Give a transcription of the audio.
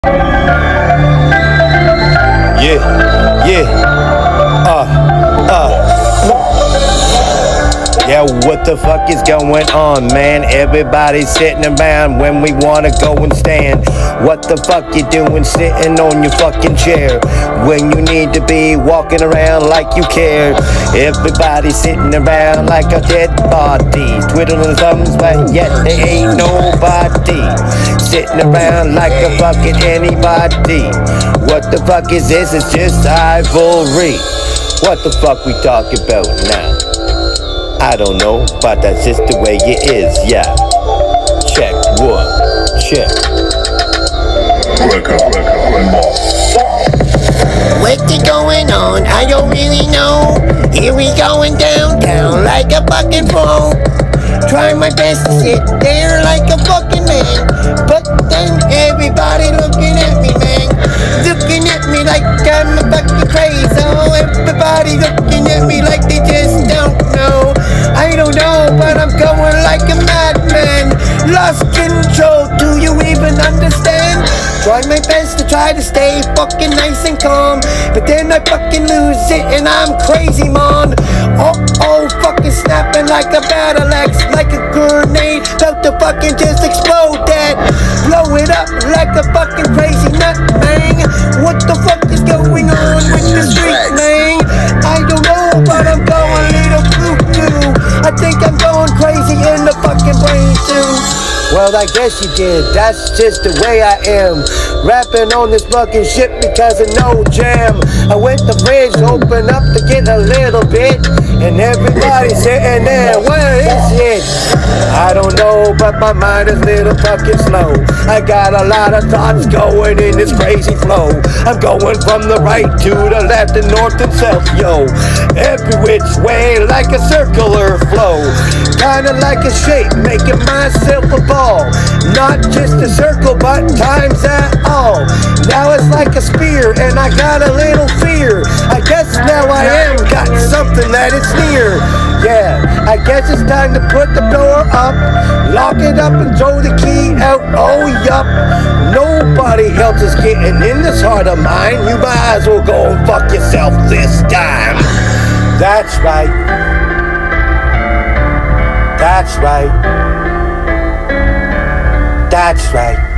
Yeah, what the fuck is going on, man? Everybody sitting around when we wanna go and stand. What the fuck you doing sitting on your fucking chair when you need to be walking around like you care? Everybody sitting around like a dead body, twiddling thumbs, but yet there ain't nobody sitting around like a fucking anybody. What the fuck is this? It's just rivalry. What the fuck we talk about now? I don't know, but that's just the way it is, yeah. Check, what? Check. What's going on? I don't really know. Here we going down like a fucking pro. Try my best to sit there like a fucking man, but then everybody looking at me, man. Looking at me like I'm a fucking crazy. Oh, everybody looking at me like they just don't know. I don't know, but I'm going like a madman. Lost control, do you even understand? Try my best to try to stay fucking nice and calm, but then I fucking lose it and I'm crazy, man. Oh, fucking snapping like a battle axe, like a grenade, about to fucking just explode that. Blow it up like a fucking crazy nut, man. What the fuck is going on with the street, man? I don't know, but I'm going a little cuckoo. I think I'm going crazy in the fucking brain too. Well, I guess you did. That's just the way I am. Rapping on this fucking shit because of no jam. I went to fridge, open up to get a little bit, and everybody's sitting there, where is it? I don't know, but my mind is a little fucking slow. I got a lot of thoughts going in this crazy flow. I'm going from the right to the left and north and south, yo. Every which way like a circular flow. Kinda like a shape, making myself a ball. Not just a circle, but times that all. Now it's like a spear, and I got a little fear. I guess now I am got something that is near. Yeah, I guess it's time to put the door up, lock it up and throw the key out. Oh, yup. Nobody else is getting in this heart of mine. You might as well go and fuck yourself this time. That's right. That's right. That's right.